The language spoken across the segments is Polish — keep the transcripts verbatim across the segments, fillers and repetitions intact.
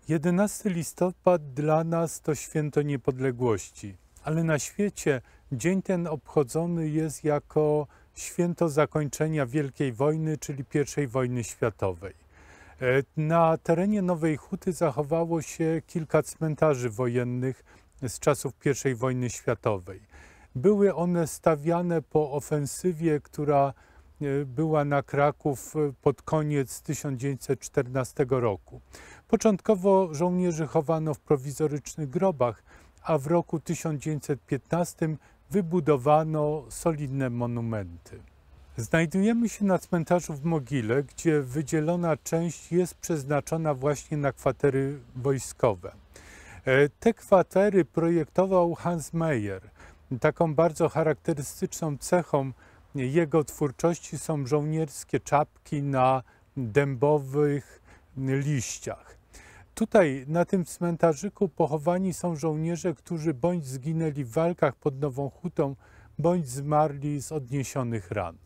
jedenasty listopada dla nas to święto niepodległości, ale na świecie dzień ten obchodzony jest jako święto zakończenia Wielkiej Wojny, czyli pierwszej wojny światowej. Na terenie Nowej Huty zachowało się kilka cmentarzy wojennych z czasów pierwszej wojny światowej. Były one stawiane po ofensywie, która była na Kraków pod koniec tysiąc dziewięćset czternastego roku. Początkowo żołnierzy chowano w prowizorycznych grobach, a w roku tysiąc dziewięćset piętnastym wybudowano solidne monumenty. Znajdujemy się na cmentarzu w Mogile, gdzie wydzielona część jest przeznaczona właśnie na kwatery wojskowe. Te kwatery projektował Hans Meyer. Taką bardzo charakterystyczną cechą jego twórczości są żołnierskie czapki na dębowych liściach. Tutaj na tym cmentarzyku pochowani są żołnierze, którzy bądź zginęli w walkach pod Nową Hutą, bądź zmarli z odniesionych ran.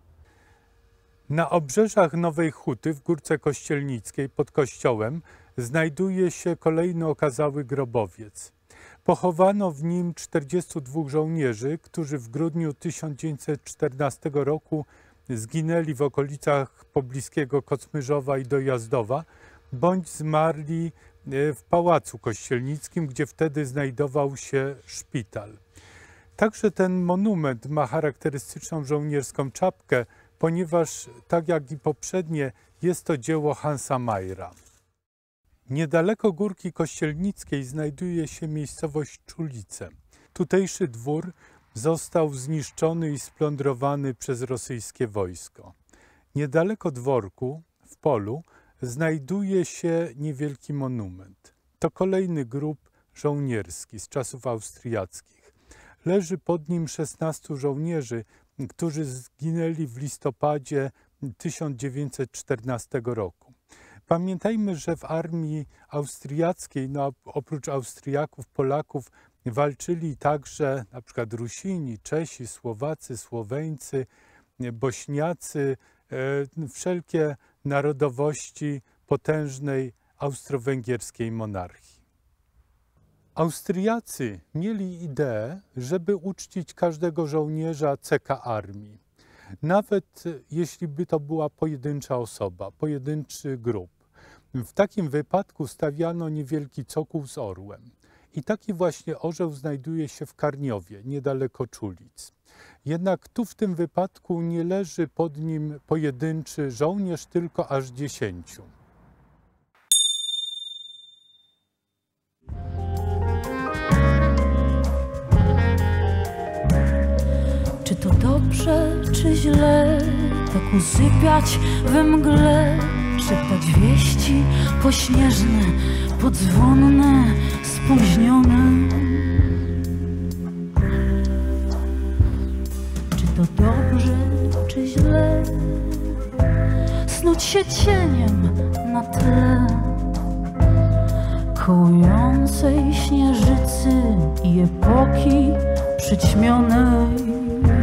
Na obrzeżach Nowej Huty w Górce Kościelnickiej pod kościołem znajduje się kolejny okazały grobowiec. Pochowano w nim czterdziestu dwóch żołnierzy, którzy w grudniu tysiąc dziewięćset czternastego roku zginęli w okolicach pobliskiego Kocmyżowa i Dojazdowa, bądź zmarli w Pałacu Kościelnickim, gdzie wtedy znajdował się szpital. Także ten monument ma charakterystyczną żołnierską czapkę, ponieważ, tak jak i poprzednie, jest to dzieło Hansa Mayera. Niedaleko Górki Kościelnickiej znajduje się miejscowość Czulice. Tutejszy dwór został zniszczony i splądrowany przez rosyjskie wojsko. Niedaleko dworku, w polu, znajduje się niewielki monument. To kolejny grób żołnierski z czasów austriackich. Leży pod nim szesnastu żołnierzy, którzy zginęli w listopadzie tysiąc dziewięćset czternastego roku. Pamiętajmy, że w armii austriackiej, no, oprócz Austriaków, Polaków, walczyli także na przykład Rusini, Czesi, Słowacy, Słoweńcy, Bośniacy, e, wszelkie narodowości potężnej austro-węgierskiej monarchii. Austriacy mieli ideę, żeby uczcić każdego żołnierza C K armii. Nawet jeśli by to była pojedyncza osoba, pojedynczy grup. W takim wypadku stawiano niewielki cokół z orłem. I taki właśnie orzeł znajduje się w Karniowie, niedaleko Czulic. Jednak tu w tym wypadku nie leży pod nim pojedynczy żołnierz, tylko aż dziesięciu. Czy to dobrze, czy źle, tak usypiać we mgle, szeptać wieści pośnieżne, podzwonne, spóźnione? Czy to dobrze, czy źle, snuć się cieniem na tle kołującej śnieżycy i epoki przyćmionej?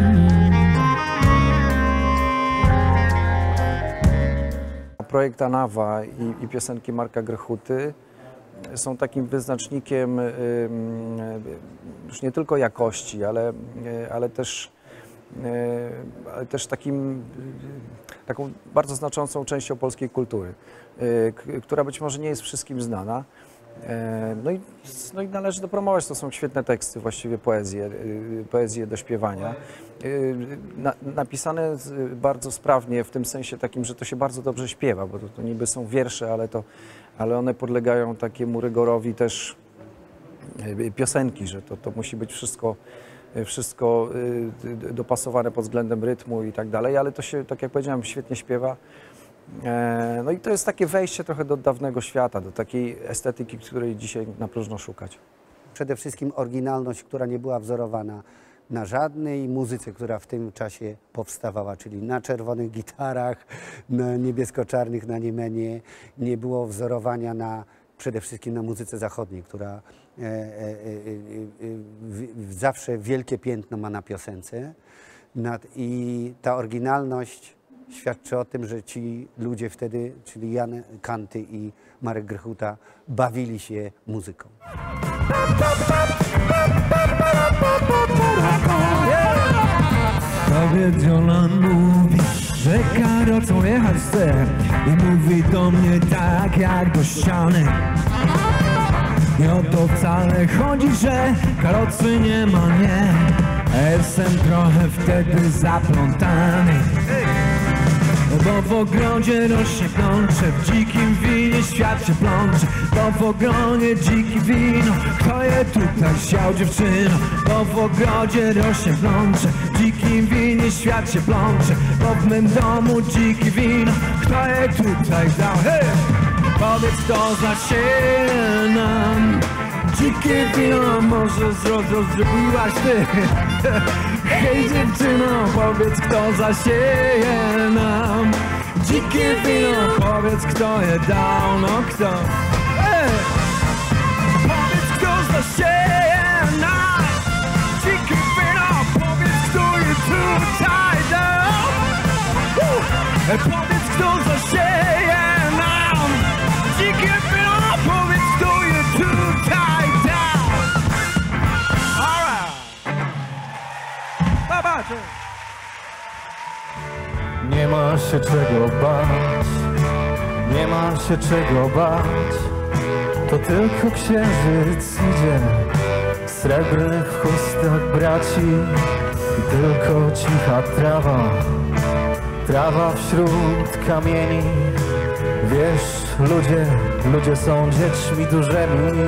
Projekt Anawa i, i piosenki Marka Grechuty są takim wyznacznikiem y, y, już nie tylko jakości, ale, y, ale, też, y, ale też takim, y, taką bardzo znaczącą częścią polskiej kultury, y, która być może nie jest wszystkim znana. No i, no i należy to promować, to są świetne teksty, właściwie poezje, poezje do śpiewania. Na, napisane bardzo sprawnie, w tym sensie takim, że to się bardzo dobrze śpiewa, bo to, to niby są wiersze, ale, to, ale one podlegają takiemu rygorowi też piosenki, że to, to musi być wszystko, wszystko dopasowane pod względem rytmu i tak dalej, ale to się, tak jak powiedziałem, świetnie śpiewa. No i to jest takie wejście trochę do dawnego świata, do takiej estetyki, której dzisiaj na próżno szukać. Przede wszystkim oryginalność, która nie była wzorowana na żadnej muzyce, która w tym czasie powstawała, czyli na czerwonych gitarach, na niebiesko-czarnych, na niemenie. Nie było wzorowania na, przede wszystkim na muzyce zachodniej, która e, e, e, e, zawsze wielkie piętno ma na piosence. Nad, I ta oryginalność świadczy o tym, że ci ludzie wtedy, czyli Jan Kanty i Marek Grechuta, bawili się muzyką. Tobie Jolan mówi, że karocą jechać chce i mówi do mnie tak jak do ściany. Nie o to wcale chodzi, że karocy nie ma, nie. Jestem trochę wtedy zaplątany, bo w ogrodzie rośnie klącze, w dzikim winie świat się plącze. Bo w ogrodzie dziki wino, kto je tutaj siał, dziewczyno? Bo w ogrodzie rośnie klącze, w dzikim winie świat się plącze. Bo w mym domu dziki wino, kto je tutaj dał? Hej! Powiedz, kto zasieje nam dzikie wino, może zrobił, zrobiłaś ty. Hej dziewczyno, powiedz, kto zasieje nam dzikie wino, powiedz, kto je dał, no kto? Hey! Powiedz, kto zasieje nam dzikie wino, powiedz, kto je tutaj dał. Uh! Hey, powiedz, kto zasieje nam dzikie wino, powiedz, kto je tutaj dał. Nie ma się czego bać, nie ma się czego bać. To tylko księżyc idzie w srebrnych chustach braci. I tylko cicha trawa, trawa wśród kamieni. Wiesz, ludzie, ludzie są dziećmi dużymi.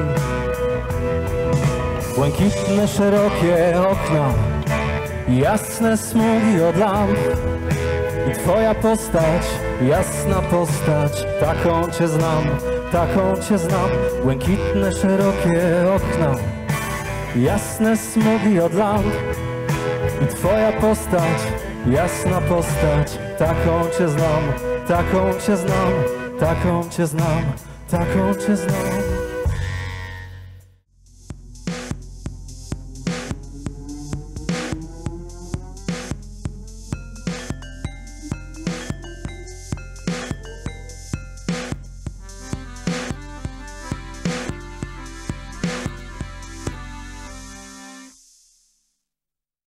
Błękitne, szerokie okna, jasne smugi od lamp. I twoja postać, jasna postać, taką cię znam, taką cię znam. Błękitne, szerokie okna, jasne smugi od lamp. I twoja postać, jasna postać, taką cię znam, taką cię znam, taką cię znam, taką cię znam.